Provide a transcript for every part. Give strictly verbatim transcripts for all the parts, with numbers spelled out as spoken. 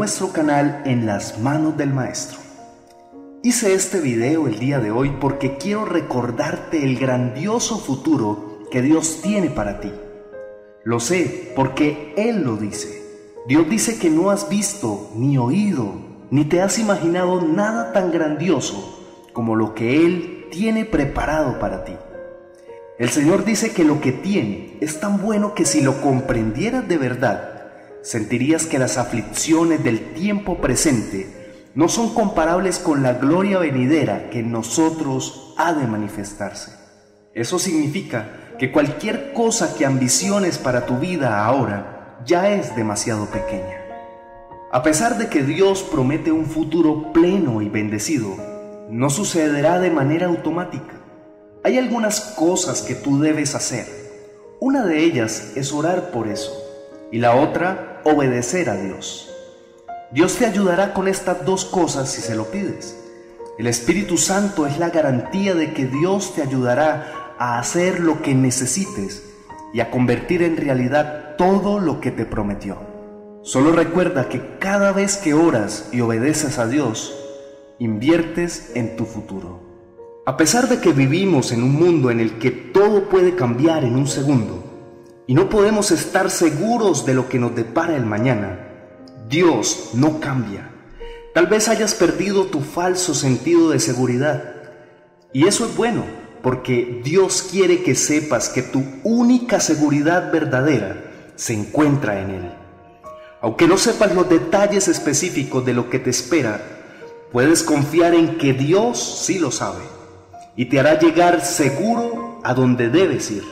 nuestro canal En las manos del Maestro. Hice este video el día de hoy porque quiero recordarte el grandioso futuro que Dios tiene para ti. Lo sé porque Él lo dice. Dios dice que no has visto, ni oído, ni te has imaginado nada tan grandioso como lo que Él tiene preparado para ti. El Señor dice que lo que tiene es tan bueno que si lo comprendieras de verdad, sentirías que las aflicciones del tiempo presente no son comparables con la gloria venidera que en nosotros ha de manifestarse. Eso significa que cualquier cosa que ambiciones para tu vida ahora ya es demasiado pequeña. A pesar de que Dios promete un futuro pleno y bendecido, no sucederá de manera automática. Hay algunas cosas que tú debes hacer. Una de ellas es orar por eso, y la otra, obedecer a Dios. Dios te ayudará con estas dos cosas si se lo pides. El Espíritu Santo es la garantía de que Dios te ayudará a hacer lo que necesites y a convertir en realidad todo lo que te prometió. Solo recuerda que cada vez que oras y obedeces a Dios, inviertes en tu futuro. A pesar de que vivimos en un mundo en el que todo puede cambiar en un segundo y no podemos estar seguros de lo que nos depara el mañana, Dios no cambia. Tal vez hayas perdido tu falso sentido de seguridad. Y eso es bueno, porque Dios quiere que sepas que tu única seguridad verdadera se encuentra en Él. Aunque no sepas los detalles específicos de lo que te espera, puedes confiar en que Dios sí lo sabe y te hará llegar seguro a donde debes ir.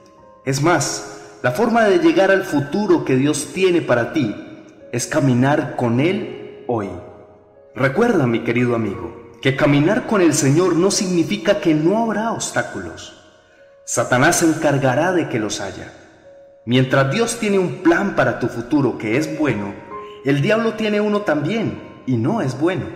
Es más, la forma de llegar al futuro que Dios tiene para ti es caminar con Él hoy. Recuerda, mi querido amigo, que caminar con el Señor no significa que no habrá obstáculos. Satanás se encargará de que los haya. Mientras Dios tiene un plan para tu futuro que es bueno, el diablo tiene uno también y no es bueno.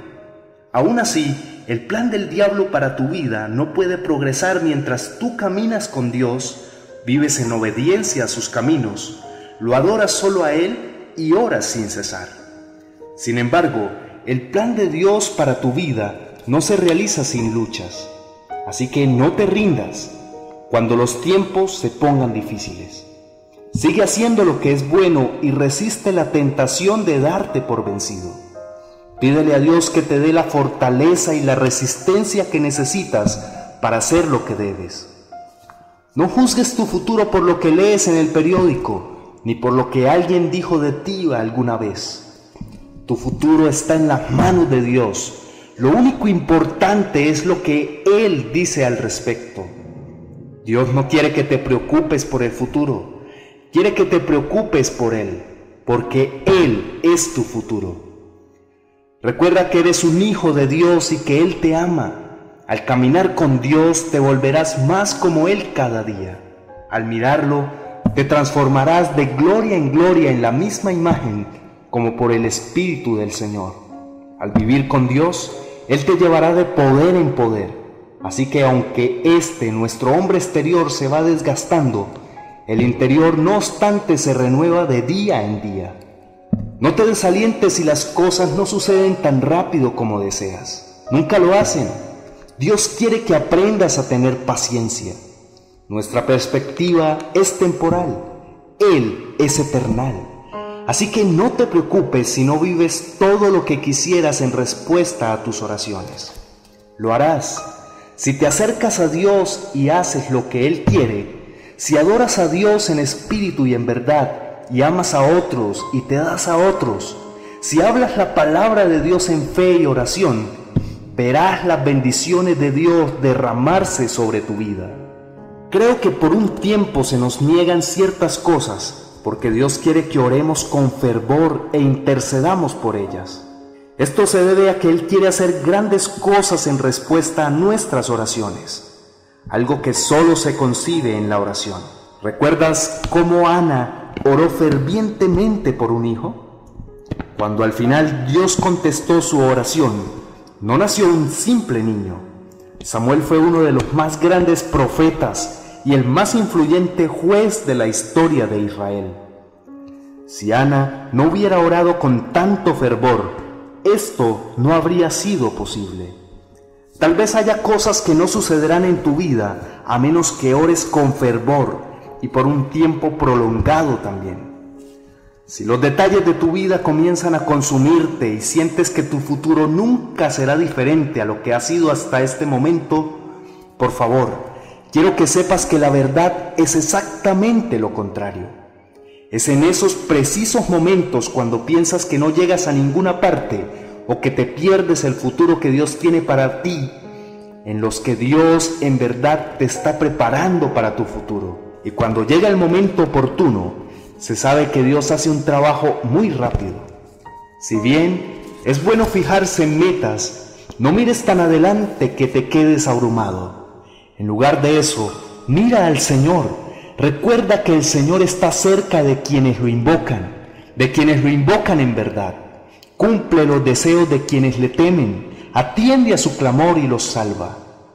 Aún así, el plan del diablo para tu vida no puede progresar mientras tú caminas con Dios, vives en obediencia a sus caminos, lo adoras solo a Él y oras sin cesar. Sin embargo, el plan de Dios para tu vida no se realiza sin luchas, así que no te rindas cuando los tiempos se pongan difíciles. Sigue haciendo lo que es bueno y resiste la tentación de darte por vencido. Pídele a Dios que te dé la fortaleza y la resistencia que necesitas para hacer lo que debes. No juzgues tu futuro por lo que lees en el periódico, ni por lo que alguien dijo de ti alguna vez. Tu futuro está en las manos de Dios. Lo único importante es lo que Él dice al respecto. Dios no quiere que te preocupes por el futuro, quiere que te preocupes por Él, porque Él es tu futuro. Recuerda que eres un hijo de Dios y que Él te ama. Al caminar con Dios te volverás más como Él cada día. Al mirarlo, te transformarás de gloria en gloria en la misma imagen como por el Espíritu del Señor. Al vivir con Dios, Él te llevará de poder en poder. Así que aunque este, nuestro hombre exterior, se va desgastando, el interior no obstante se renueva de día en día. No te desalientes si las cosas no suceden tan rápido como deseas. Nunca lo hacen. Dios quiere que aprendas a tener paciencia. Nuestra perspectiva es temporal. Él es eternal. Así que no te preocupes si no vives todo lo que quisieras en respuesta a tus oraciones. Lo harás si te acercas a Dios y haces lo que Él quiere, si adoras a Dios en espíritu y en verdad, y amas a otros y te das a otros, si hablas la palabra de Dios en fe y oración, verás las bendiciones de Dios derramarse sobre tu vida. Creo que por un tiempo se nos niegan ciertas cosas, porque Dios quiere que oremos con fervor e intercedamos por ellas. Esto se debe a que Él quiere hacer grandes cosas en respuesta a nuestras oraciones, algo que solo se concibe en la oración. ¿Recuerdas cómo Ana oró fervientemente por un hijo? Cuando al final Dios contestó su oración, no nació un simple niño. Samuel fue uno de los más grandes profetas y el más influyente juez de la historia de Israel. Si Ana no hubiera orado con tanto fervor, esto no habría sido posible. Tal vez haya cosas que no sucederán en tu vida a menos que ores con fervor y por un tiempo prolongado también. Si los detalles de tu vida comienzan a consumirte y sientes que tu futuro nunca será diferente a lo que ha sido hasta este momento, por favor, quiero que sepas que la verdad es exactamente lo contrario. Es en esos precisos momentos cuando piensas que no llegas a ninguna parte o que te pierdes el futuro que Dios tiene para ti, en los que Dios en verdad te está preparando para tu futuro. Y cuando llega el momento oportuno, se sabe que Dios hace un trabajo muy rápido. Si bien es bueno fijarse en metas, no mires tan adelante que te quedes abrumado. En lugar de eso, mira al Señor. Recuerda que el Señor está cerca de quienes lo invocan, de quienes lo invocan en verdad. Cumple los deseos de quienes le temen, atiende a su clamor y los salva.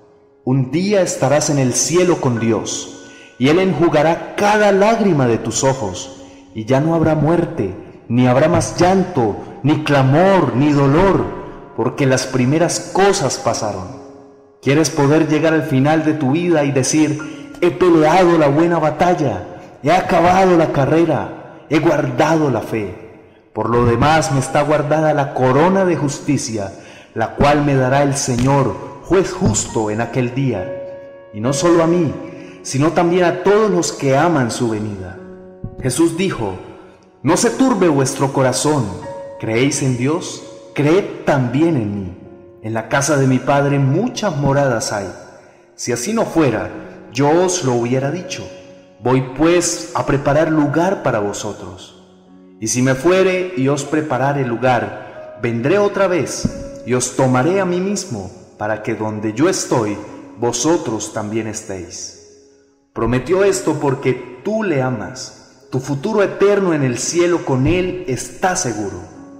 Un día estarás en el cielo con Dios, y Él enjugará cada lágrima de tus ojos, y ya no habrá muerte, ni habrá más llanto, ni clamor, ni dolor, porque las primeras cosas pasaron. ¿Quieres poder llegar al final de tu vida y decir: he peleado la buena batalla, he acabado la carrera, he guardado la fe? Por lo demás me está guardada la corona de justicia, la cual me dará el Señor, juez justo, en aquel día, y no solo a mí, sino también a todos los que aman su venida. Jesús dijo: no se turbe vuestro corazón, ¿creéis en Dios? Creed también en mí. En la casa de mi Padre muchas moradas hay. Si así no fuera, yo os lo hubiera dicho. Voy pues a preparar lugar para vosotros. Y si me fuere y os preparare lugar, vendré otra vez y os tomaré a mí mismo, para que donde yo estoy, vosotros también estéis. Prometió esto porque tú le amas. Tu futuro eterno en el cielo con Él está seguro.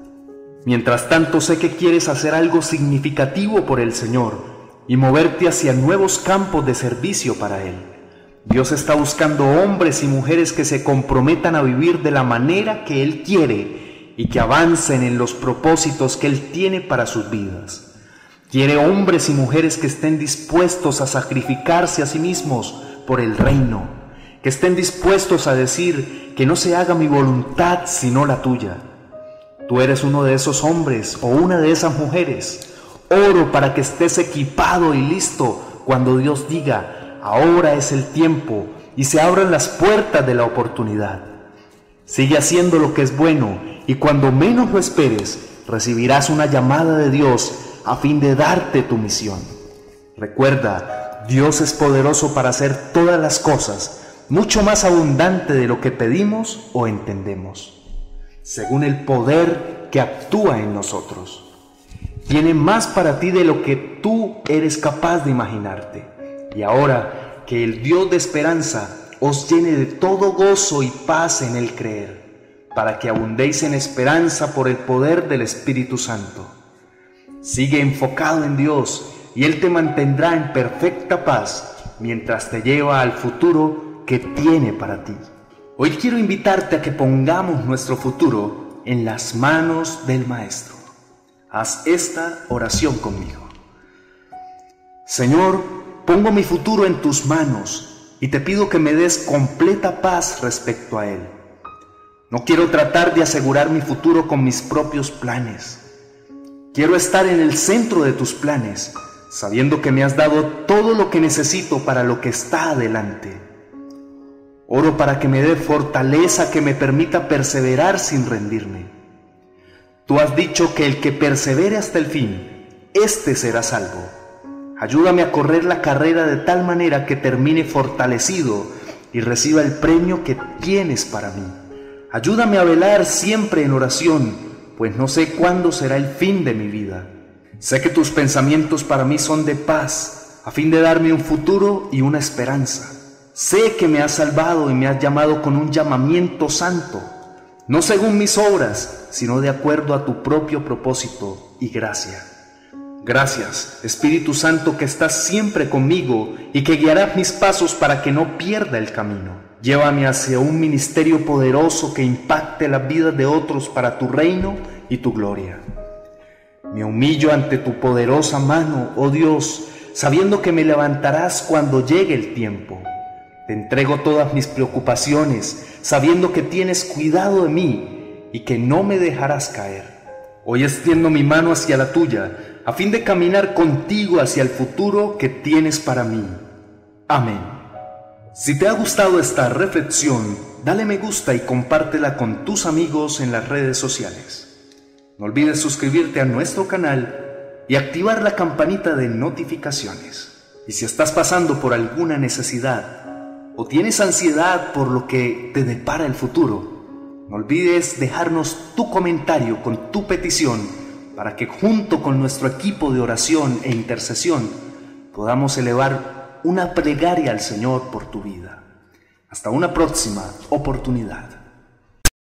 Mientras tanto, sé que quieres hacer algo significativo por el Señor y moverte hacia nuevos campos de servicio para Él. Dios está buscando hombres y mujeres que se comprometan a vivir de la manera que Él quiere y que avancen en los propósitos que Él tiene para sus vidas. Quiere hombres y mujeres que estén dispuestos a sacrificarse a sí mismos por el reino, que estén dispuestos a decir que no se haga mi voluntad sino la tuya. Tú eres uno de esos hombres o una de esas mujeres. Oro para que estés equipado y listo cuando Dios diga: ahora es el tiempo, y se abran las puertas de la oportunidad. Sigue haciendo lo que es bueno, y cuando menos lo esperes, recibirás una llamada de Dios a fin de darte tu misión. Recuerda, Dios es poderoso para hacer todas las cosas, mucho más abundante de lo que pedimos o entendemos, según el poder que actúa en nosotros. Tiene más para ti de lo que tú eres capaz de imaginarte. Y ahora, que el Dios de esperanza os llene de todo gozo y paz en el creer, para que abundéis en esperanza por el poder del Espíritu Santo. Sigue enfocado en Dios, y Él te mantendrá en perfecta paz mientras te lleva al futuro que tiene para ti. Hoy quiero invitarte a que pongamos nuestro futuro en las manos del Maestro. Haz esta oración conmigo. Señor, pongo mi futuro en tus manos y te pido que me des completa paz respecto a él. No quiero tratar de asegurar mi futuro con mis propios planes. Quiero estar en el centro de tus planes, sabiendo que me has dado todo lo que necesito para lo que está adelante. Oro para que me dé fortaleza que me permita perseverar sin rendirme. Tú has dicho que el que persevere hasta el fin, éste será salvo. Ayúdame a correr la carrera de tal manera que termine fortalecido y reciba el premio que tienes para mí. Ayúdame a velar siempre en oración, pues no sé cuándo será el fin de mi vida. Sé que tus pensamientos para mí son de paz, a fin de darme un futuro y una esperanza. Sé que me has salvado y me has llamado con un llamamiento santo, no según mis obras, sino de acuerdo a tu propio propósito y gracia. Gracias, Espíritu Santo, que estás siempre conmigo y que guiarás mis pasos para que no pierda el camino. Llévame hacia un ministerio poderoso que impacte las vidas de otros para tu reino y tu gloria. Me humillo ante tu poderosa mano, oh Dios, sabiendo que me levantarás cuando llegue el tiempo. Te entrego todas mis preocupaciones, sabiendo que tienes cuidado de mí y que no me dejarás caer. Hoy extiendo mi mano hacia la tuya, a fin de caminar contigo hacia el futuro que tienes para mí. Amén. Si te ha gustado esta reflexión, dale me gusta y compártela con tus amigos en las redes sociales. No olvides suscribirte a nuestro canal y activar la campanita de notificaciones. Y si estás pasando por alguna necesidad o tienes ansiedad por lo que te depara el futuro, no olvides dejarnos tu comentario con tu petición para que junto con nuestro equipo de oración e intercesión podamos elevar una plegaria al Señor por tu vida. Hasta una próxima oportunidad.